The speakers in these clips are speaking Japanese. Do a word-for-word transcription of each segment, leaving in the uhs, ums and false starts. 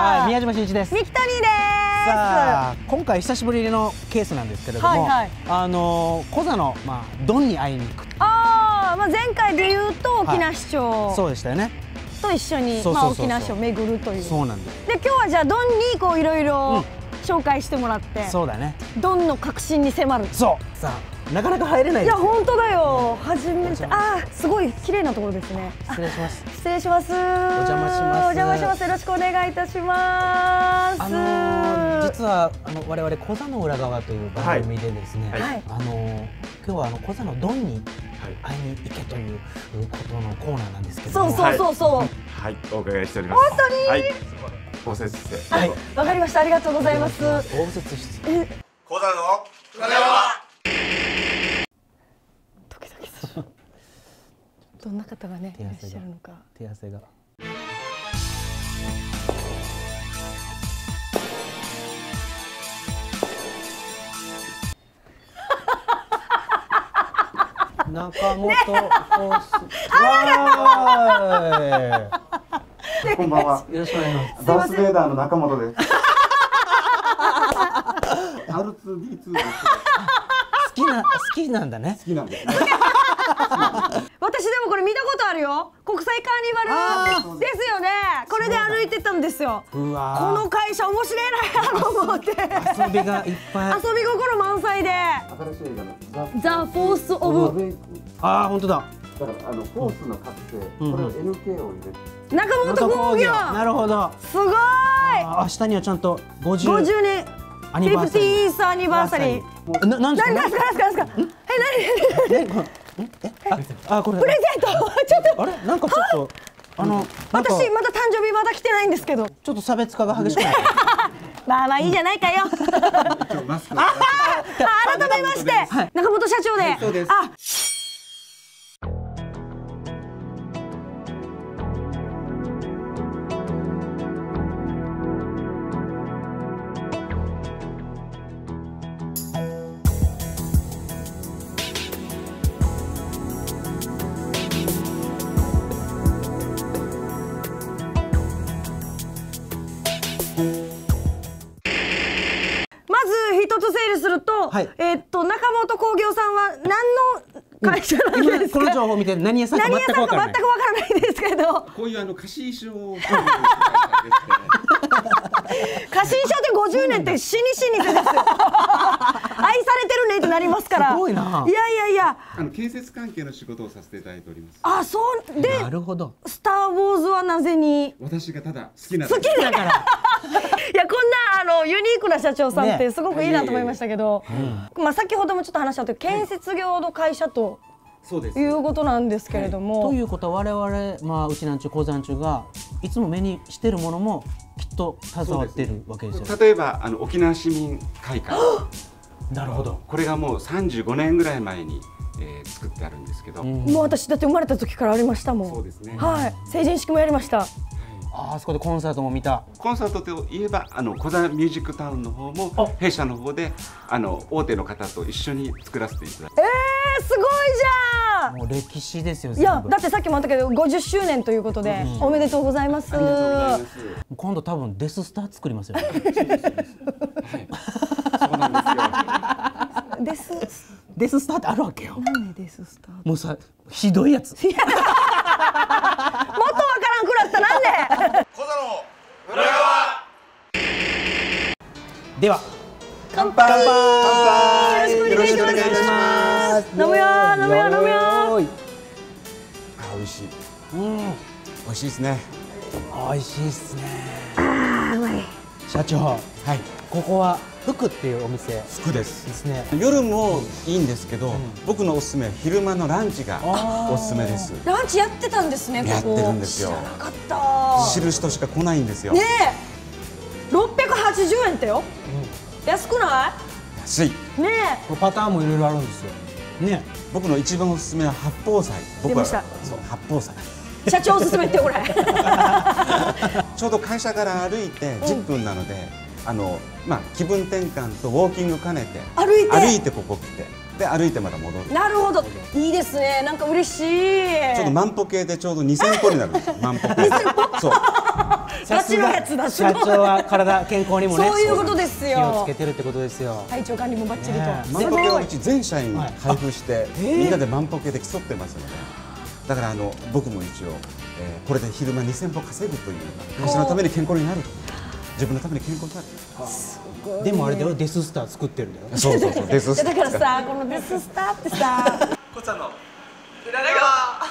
はい、宮島真一です。 三木谷です。 さあ、今回久しぶりのケースなんですけれども、はいはい、あのコザのまあドンに会いに行く。 ああ、まあ前回で言うと沖縄市長、はい、 そうでしたよね。 と一緒にまあ沖縄市を巡るという。 そうなんです。 で今日はじゃあドンにこういろいろ紹介してもらって、 そうだね。 ドンの核心に迫る。そう。 さあ。なかなか入れないですよ。 いや本当だよ。初めて。ああ、すごい綺麗なところですね。 失礼します。 失礼します。お邪魔します。 お邪魔します。よろしくお願いいたします。 あの実はあの我々コザの裏側という番組でですね、はい、あの今日はあのコザのドンに会いに行けということのコーナーなんですけども。 そうそうそうそう。 はい、お伺いしております。 本当に。 はい。応接室。 はい。わかりました。ありがとうございます。応接室。 コザの裏側。 どんな方がねいらっしゃるのか。 手汗が。中本コース。 こんばんは。 よろしくお願いします。 ダースベイダーの中本です。アールツーディーツー です。 好きな好きなんだね。 好きなんです。 私でもこれ見たことあるよ。国際カーニバルですよね。これで歩いてたんですよ。うわこの会社面白いなと思って。 遊びがいっぱい。 遊び心満載で。 新しい映画のザ・フォース・オブ。 ああ本当だ。 だからあのフォースの覚醒、これを エヌケー を入れて。 中本工業。 なるほど。 すごい。 あ下にはちゃんとごじゅう。 ごじゅうねん。アニバーサリー。フィフティーイースアニバーサリー。ななんですか。何ですか何ですか。え何。 えあこれプレゼントちょっとあれなんかちょっとあの私まだ誕生日まだ来てないんですけどちょっと差別化が激しくなるまあまあいいじゃないかよ改めまして中本社長であ一つ整理すると、はい、えっと中本工業さんは何の会社なんですか。 この情報を見て何屋さんか全くわからない。 全くわからないんですけど。 こういうあの貸衣装。 貸衣装ってごじゅうねんって死に死にです。愛されてるねってなりますから。 すごいな。 いやいやいや。 あの建設関係の仕事をさせていただいております。 あ、そうで。 なるほど。 スターウォーズはなぜに。 私がただ好きな。 好きだから。いやこんなあのユニークな社長さんってすごくいいなと思いましたけど、まあ先ほどもちょっと話したと建設業の会社ということなんですけれども。 ということは我々まあうちなんちゅう鉱山中がいつも目にしてるものもきっと携わってるわけですよ。 例えばあの沖縄市民会館。 なるほど。 これがもうさんじゅうごねんぐらい前に。えー、作ってあるんですけど、 もう私だって生まれた時からありましたもん。 そうですね。 はい、成人式もやりました。 あそこでコンサートも見た。 コンサートといえばあのコザミュージックタウンの方も弊社の方であの大手の方と一緒に作らせていただいて。 えー、すごいじゃん。 もう歴史ですよ。 いやだってさっきもあったけどごじゅっしゅうねんということで、うん、おめでとうございます。 ありがとうございます。 今度多分デススター作りますよ。 はい。そうなんですよ。 デスデススターってあるわけよ。 何でデススター？ もうさひどいやつ。もっとわからんくらったなんで？ コザの裏側。 では乾杯。乾杯。よろしくお願いします。 飲むよ飲むよ飲むよ。 あ美味しい。うん美味しいですね。 美味しいですね。 あうまい。 社長はいここは。福っていうお店福ですですね。 夜もいいんですけど、うん、僕のおすすめは昼間のランチがおすすめです。 ランチやってたんですね。 やってるんですよ。 知らなかった。 知る人しか来ないんですよ。 ねえ、六百八十円ってよ。うん、安くない？ 安い。 ねえ。パターンもいろいろあるんですよ。ね。 僕の一番おすすめは八宝菜。 僕はそう八宝菜。 社長おすすめってこれ。 ちょうど会社から歩いてじゅっぷんなので。うんあのまあ、気分転換とウォーキング兼ねて歩いて歩いてここ来てで歩いてまた戻る。 なるほどいいですねなんか嬉しい。 ちょっと万歩計でちょうどにせん歩になるんですよ万歩計そうガチのやつだ。 社長は体健康にもね。 そういうことですよ。 気をつけてるってことですよ。 体調管理もバッチリと。 万歩計はうち全社員に配布してみんなで万歩計で競ってますので。だからあの僕も一応これで昼間にせんぽ稼ぐという会社のために健康になる。自分のために健康になる。 でもあれだよ、デススター作ってるんだよ。 そうそうそう、デススター。 だからさ、このデススターってさ。 こちゃんの裏側。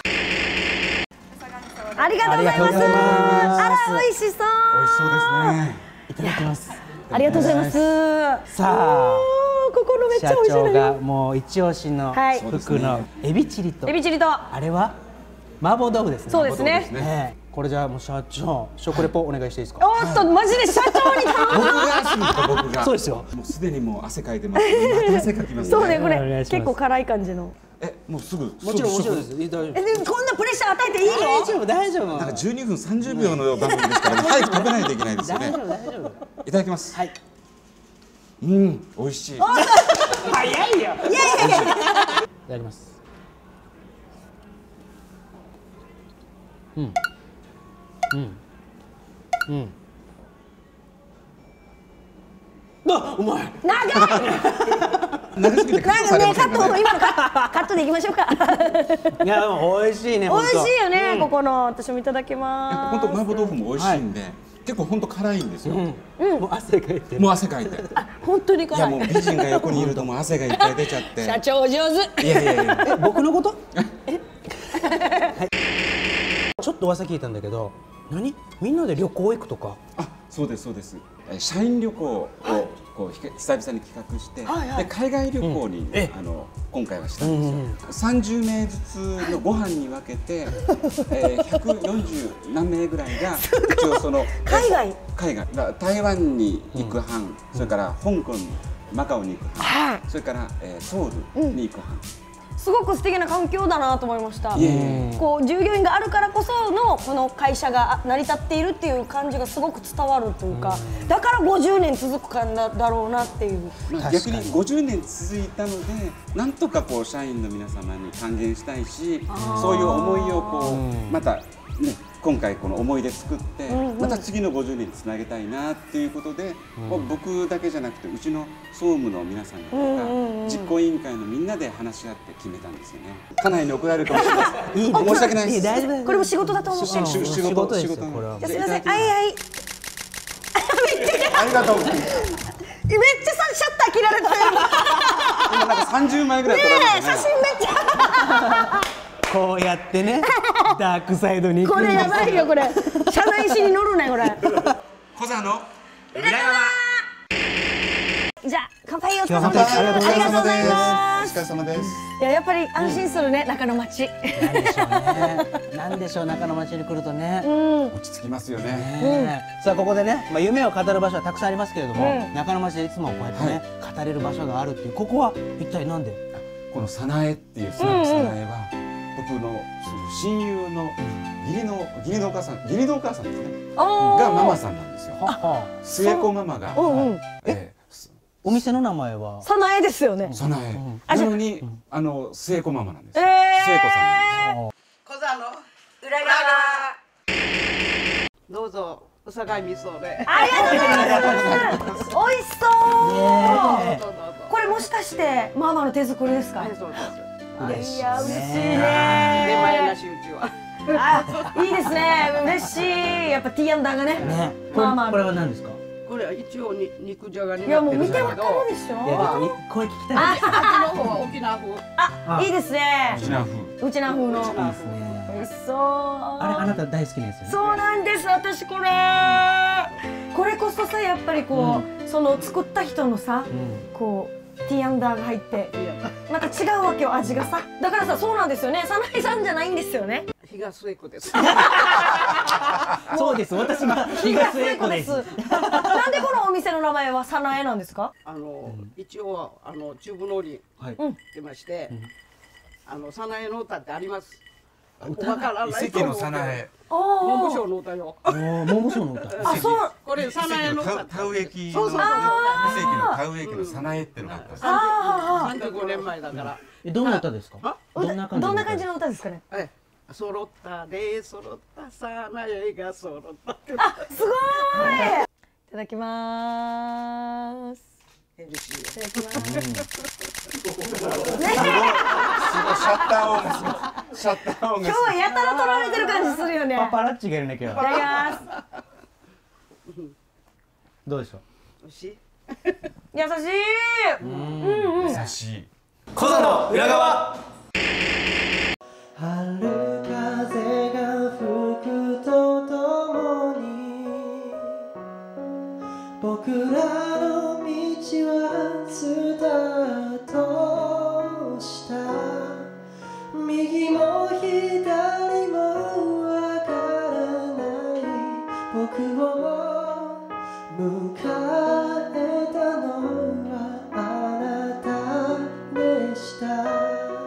ありがとうございます。あら、美味しそう。 美味しそうですね。 いただきます。 ありがとうございます。 さあ、 ここのめっちゃ美味しい社長がもう一押しの服のエビチリと。 エビチリと。 あれは麻婆豆腐ですね。 そうですね。 これじゃあもう社長、食レポお願いしていいですか。 おっと、マジで社長に頼む。 僕がしますか、僕が。 そうですよ。 もうすでにもう汗かいてます。また汗かきますね。 そうね、これ結構辛い感じの。 え、もうすぐ。 もちろんもちろんです。 え、でもこんなプレッシャー与えていいの？ 大丈夫大丈夫。 なんかじゅうにふんさんじゅうびょうの番組ですから早く食べないといけないですよね。 大丈夫大丈夫。 いただきます。 はい。 うん、美味しい。 早いよ。いやいやいや。いただきます。うん。うん。うん。あ、うまい。 長い。 長すぎてカットされませんかね。 今のカットでいきましょうか。 いや、でも美味しいね。 美味しいよね、ここの。私もいただきます。 本当麻婆豆腐も美味しいんで、結構本当辛いんですよ。 もう汗かいて。 もう汗かいて。 本当に辛い。 いやもう美人が横にいるともう汗がいっぱい出ちゃって。 社長上手。 いやいやいや。 え、僕のこと？ちょっと噂聞いたんだけど、何？みんなで旅行行くとか？ あ、そうですそうです。社員旅行をこう久々に企画して、で海外旅行にあの今回はしたんですよ。さんじゅうめいずつのご飯に分けてひゃくよんじゅうなんめいぐらいが一応その海外海外台湾に行く班、それから香港、マカオに行く班、それからソウルに行く班。 すごく素敵な環境だなと思いました。こう従業員があるからこそのこの会社が成り立っているっていう感じがすごく伝わるというか、だからごじゅうねん続くかだろうなっていう。 逆にごじゅうねん続いたので、なんとかこう社員の皆様に還元したいし、そういう思いをこうまたね、今回この思い出作ってまた次のごじゅうねんにつなげたいなっていうことで、僕だけじゃなくてうちの総務の皆さんとか実行委員会のみんなで話し合って決めたんですよね。家内に怒られるかもしれないです。申し訳ないです。 これも仕事だと思ってる。 仕事仕事。 じゃあすみません。はいはい。 ありがとう。 めっちゃさシャッター切られてる。 今なんかさんじゅうまいぐらい撮られてね。 写真めっちゃ。 こうやってね、ダークサイドに行くこれやばいよこれ。社内誌に載るねこれ。 コザの裏側。じゃあ乾杯をお疲れ様です。ありがとうございます。 ありがとうございます。 お疲れ様です。 いややっぱり安心するね、中の町。 なんでしょうね。なんでしょう、中の町に来るとね。 落ち着きますよね。 さあここでね、まあ夢を語る場所はたくさんありますけれども、中の町でいつもこうやってね語れる場所があるっていう、ここは一体なんで？ この早苗っていうスナック早苗は僕の親友の義理の義理のお母さん、義理のお母さんですね。がママさんなんですよ。末子ママが。え、 お店の名前は早苗ですよね。 早苗。なのにあの末子ママなんです。末ええ。 子さんなんです。 コザの裏側。どうぞおさがい味噌で。 ありがとうございます。美味しそう。これもしかしてママの手作りですか？ そうです。 いや嬉しいね。 ね、マヨなしうちは。 あ、いいですね。嬉しい。やっぱティーアンダーがね。 ね。ママこれは何ですか？ これは一応に肉じゃがにいやもうなってるんだけど。 見てわかるでしょ。 これ聞きたい。 あっちの方は沖縄風。 あ、いいですね。 うちな風。 うちな風の。 いいですね。 美味しそう。 あれあなた大好きなやつよね。 そうなんです。私これ。これこそさやっぱりこうその作った人のさ、こう。ティーアンダーが入ってなんか違うわけよ、味がさ。だからさ、そうなんですよね、早苗さんじゃないんですよね。 東末子です。 そうです、私も東末子です。 なんでこのお店の名前は早苗なんですか？ あの一応はあの中部農林出まして、あの早苗の歌ってあります。わからないと思う。 遺跡の早苗。 文部省の歌よ。 文部省の歌。 あ、そう。 これ早苗の歌。 田植駅の遺跡の田植駅の早苗ってのがあったんです。 さんじゅうごねんまえだから。 どんな歌ですか？ どんな感じの歌ですかね？ 揃ったで揃ったさなえが揃ったって。 あ、すごい。いただきます。いただきます。ね、 シャッター音がすごい。シャッター音が。 今日はやたら撮られてる感じするよね。 パパラッチがいるね今日。 いただきます。 どうでしょう。 美味しい。 優しい。うんうん。 優しい。 コザの裏側。 春風が吹くとともに僕らの道はスタートした右も左もわからない僕を迎えたのはあなたでした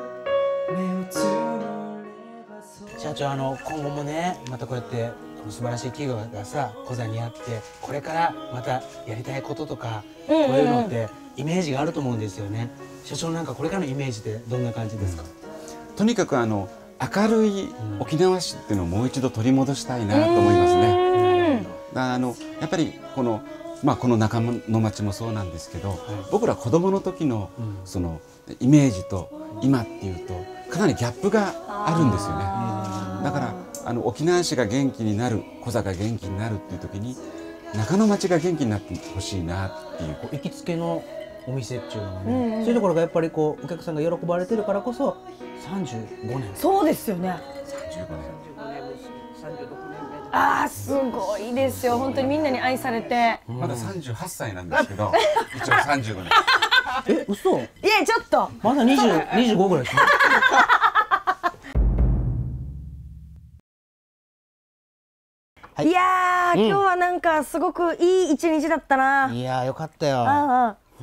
社長、あの今後もねまたこうやってこの素晴らしい企業がさコザにあってこれからまたやりたいこととかこういうのってイメージがあると思うんですよね。社長なんかこれからのイメージってどんな感じですか？ うん、とにかくあの明るい沖縄市っていうのをもう一度取り戻したいなと思いますね。あのやっぱりこのまあこの中の町もそうなんですけど、はい、僕ら子供の時のそのイメージと今っていうとかなりギャップがあるんですよね。だからあの沖縄市が元気になる、コザが元気になるっていう時に中の町が元気になってほしいなっていう。 行きつけのお店っていうのがね、うんうん、そういうところがやっぱりこうお客さんが喜ばれてるからこそさんじゅうごねん。 そうですよね。 さんじゅうごねん。 さんじゅうろくねんめ。 ああ、すごいですよ。本当にみんなに愛されて。 まださんじゅうはっさいなんですけど、一応さんじゅうごねん。 え、嘘？いや、ちょっと。 まだにじゅう、にじゅうごぐらいですね。 はい、いやー、うん、今日はなんかすごくいい一日だったな。 いやーよかったよ。 ああ、 うん。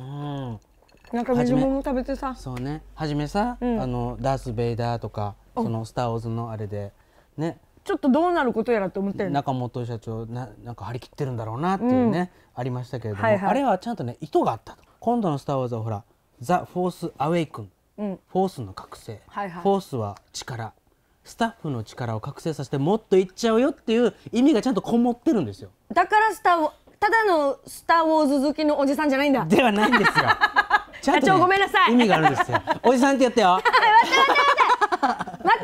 なんか水も食べてさ。 そうね。はじめさ、うん、あのダース・ベイダーとかそのスター・ウォーズのあれでね。 ちょっとどうなることやらと思ってる。 中本社長ななんか張り切ってるんだろうなっていうね、うん、ありましたけれども、はいはい、あれはちゃんとね意図があったと。今度のスター・ウォーズはほらザ・フォース・アウェイクン、うん、フォースの覚醒、はいはい、フォースは力。スタッフの力を覚醒させてもっといっちゃうよっていう意味がちゃんとこもってるんですよ。 だからスターただのスター・ウォーズ好きのおじさんじゃないんだ。 ではないんですよ。ちゃんと、ね、 社長ごめんなさい。 意味があるんですよ。おじさんってやってよ。 待って待って待って待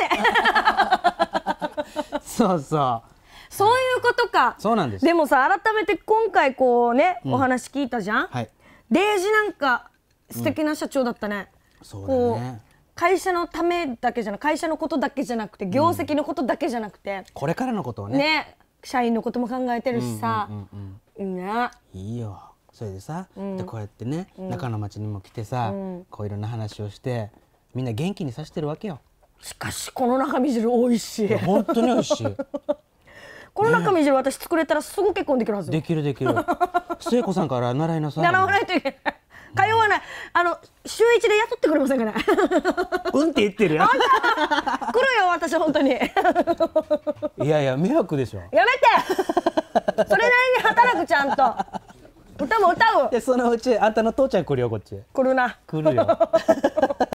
って待って待って。 そうそう。 そういうことか。 そうなんです。 でもさ改めて今回こうね、うん、お話聞いたじゃん。はい。デイジなんか素敵な社長だったね。 うん、そうだね。 会社のためだけじゃなく会社のことだけじゃなくて業績のことだけじゃなくて、うん、 これからのことをねね社員のことも考えてるしさ、いいね。 いいよ。それでさ、うん、でこうやってね、うん、中の町にも来てさ、うん、こういろんな話をしてみんな元気にさせてるわけよ。 しかしこの中身汁美味しい。 本当に美味しい。 この中身汁、ね、私作れたらすぐ結婚できるはず。 できるできる。聖子さんから習いなさい。 習わないといけない。通わない。あの週一で雇ってくれませんかね。 うんって言ってるよ。 来るよ私本当に。 いやいや迷惑でしょ。 やめて。それなりに働くちゃんと。歌も歌う。 でそのうちあんたの父ちゃん来るよこっち。 来るな。 来るよ。